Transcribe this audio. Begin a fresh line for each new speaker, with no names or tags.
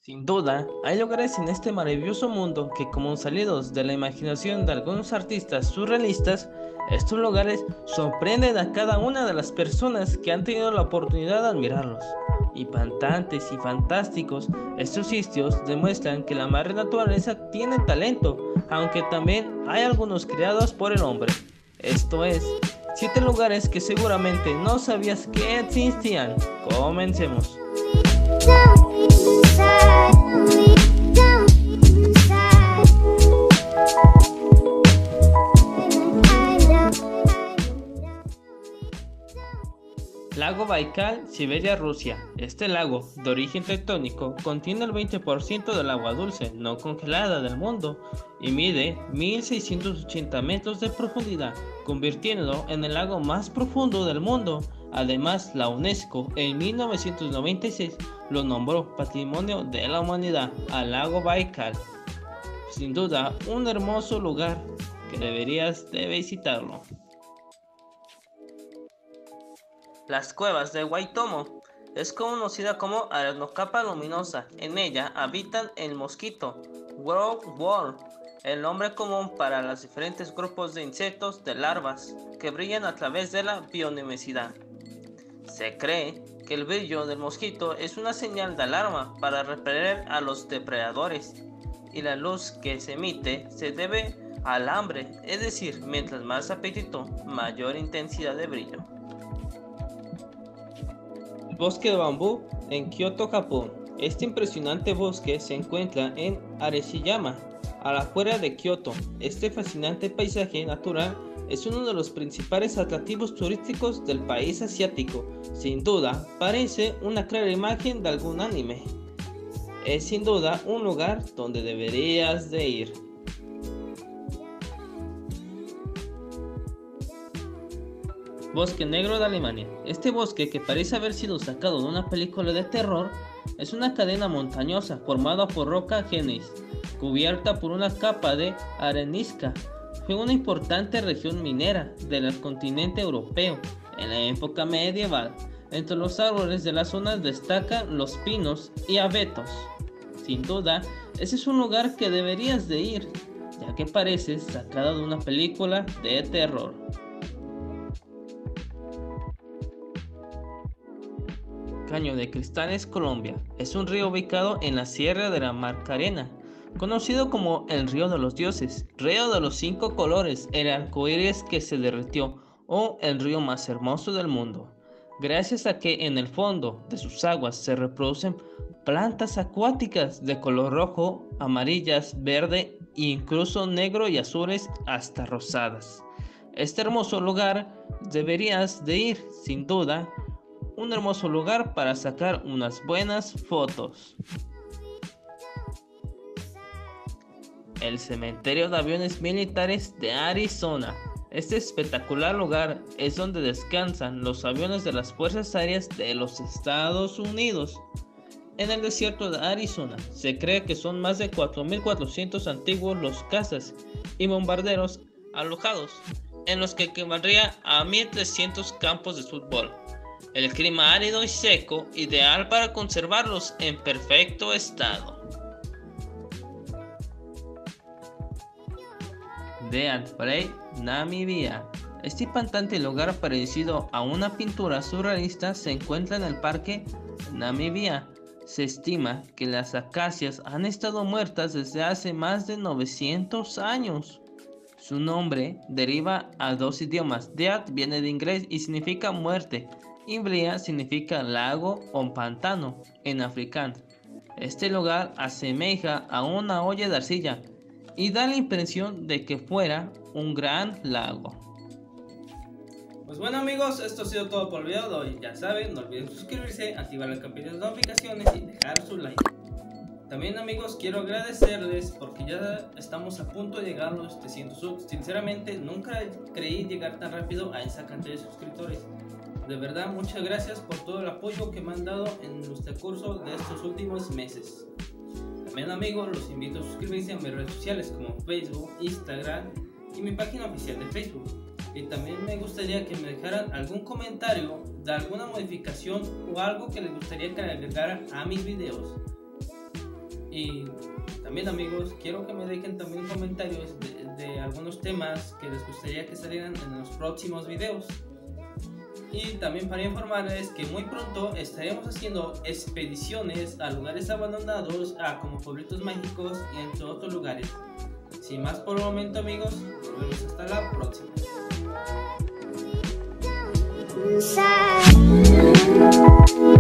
Sin duda, hay lugares en este maravilloso mundo que, como salidos de la imaginación de algunos artistas surrealistas, estos lugares sorprenden a cada una de las personas que han tenido la oportunidad de admirarlos. Impactantes y fantásticos, estos sitios demuestran que la madre naturaleza tiene talento, aunque también hay algunos creados por el hombre. Esto es, 7 lugares que seguramente no sabías que existían. Comencemos. Lago Baikal, Siberia, Rusia. Este lago, de origen tectónico, contiene el 20% del agua dulce no congelada del mundo y mide 1.680 metros de profundidad, convirtiéndolo en el lago más profundo del mundo. Además, la UNESCO en 1996 lo nombró Patrimonio de la Humanidad al lago Baikal. Sin duda, un hermoso lugar que deberías de visitarlo. Las cuevas de Waitomo es conocida como Arenocapa luminosa. En ella habitan el mosquito, World, el nombre común para los diferentes grupos de insectos de larvas que brillan a través de la bioluminiscencia. Se cree que el brillo del mosquito es una señal de alarma para repeler a los depredadores, y la luz que se emite se debe al hambre, es decir, mientras más apetito, mayor intensidad de brillo. Bosque de bambú en Kioto, Japón. Este impresionante bosque se encuentra en Arashiyama, a la afuera de Kioto. Este fascinante paisaje natural es uno de los principales atractivos turísticos del país asiático. Sin duda, parece una clara imagen de algún anime. Es sin duda un lugar donde deberías de ir. Bosque Negro de Alemania. Este bosque, que parece haber sido sacado de una película de terror, es una cadena montañosa formada por roca gneis, cubierta por una capa de arenisca. Fue una importante región minera del continente europeo en la época medieval. Entre los árboles de la zona destacan los pinos y abetos. Sin duda, ese es un lugar que deberías de ir, ya que parece sacado de una película de terror. Caño de Cristales, Colombia. Es un río ubicado en la Sierra de la Marcarena, conocido como el Río de los Dioses, Río de los 5 colores, el arco iris que se derritió o el río más hermoso del mundo, gracias a que en el fondo de sus aguas se reproducen plantas acuáticas de color rojo, amarillas, verde e incluso negro y azules hasta rosadas. Este hermoso lugar deberías de ir, sin duda. Un hermoso lugar para sacar unas buenas fotos. El cementerio de aviones militares de Arizona. Este espectacular lugar es donde descansan los aviones de las Fuerzas Aéreas de los Estados Unidos. En el desierto de Arizona se cree que son más de 4.400 antiguos los cazas y bombarderos alojados, en los que equivaldría a 1.300 campos de fútbol. El clima árido y seco, ideal para conservarlos en perfecto estado. Dead Prey, Namibia. Este impactante lugar parecido a una pintura surrealista se encuentra en el parque Namibia. Se estima que las acacias han estado muertas desde hace más de 900 años. Su nombre deriva a 2 idiomas. Dead viene de inglés y significa muerte. Imbria significa lago o pantano en africano. Este lugar asemeja a una olla de arcilla y da la impresión de que fuera un gran lago.
Pues bueno amigos, esto ha sido todo por el video de hoy. Ya saben, no olviden suscribirse, activar la campanita de notificaciones y dejar su like. También amigos, quiero agradecerles porque ya estamos a punto de llegar a los 300 subs. Sinceramente nunca creí llegar tan rápido a esa cantidad de suscriptores. De verdad, muchas gracias por todo el apoyo que me han dado en el curso de estos últimos meses. También amigos, los invito a suscribirse a mis redes sociales como Facebook, Instagram y mi página oficial de Facebook. Y también me gustaría que me dejaran algún comentario de alguna modificación o algo que les gustaría que agregara a mis videos. Y también amigos, quiero que me dejen también comentarios de algunos temas que les gustaría que salieran en los próximos videos. Y también para informarles que muy pronto estaremos haciendo expediciones a lugares abandonados, como pueblitos mágicos y entre otros lugares. Sin más por el momento amigos, nos vemos hasta la próxima.